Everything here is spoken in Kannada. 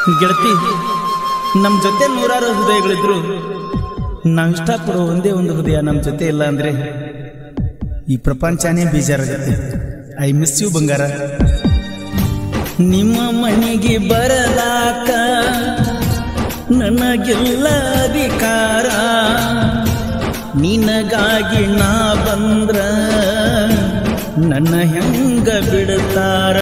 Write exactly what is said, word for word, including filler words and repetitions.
ಗೆಳತಿ ನಮ್ಮ ಜೊತೆ ನೂರಾರು ಹೃದಯಗಳಿದ್ರು ನಾವು ಇಷ್ಟಪಡೋ ಒಂದೇ ಒಂದು ಹೃದಯ ನಮ್ಮ ಜೊತೆ ಇಲ್ಲ ಅಂದ್ರೆ ಈ ಪ್ರಪಂಚನೇ ಬೇಜಾರಾಗುತ್ತೆ. ಐ ಮಿಸ್ ಯು ಬಂಗಾರ. ನಿಮ್ಮ ಮನೆಗೆ ಬರಲಾಕ ನನಗೆಲ್ಲ ಅಧಿಕಾರ, ನಿನಗಾಗಿ ನಾ ಬಂದ್ರ ನನ್ನ ಹೆಂಗ ಬಿಡ್ತಾರ.